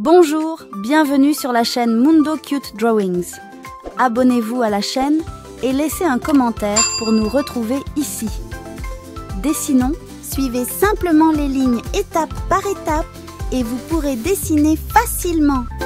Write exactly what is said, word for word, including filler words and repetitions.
Bonjour, bienvenue sur la chaîne Mundo Cute Drawings. Abonnez-vous à la chaîne et laissez un commentaire pour nous retrouver ici. Dessinons, suivez simplement les lignes étape par étape et vous pourrez dessiner facilement.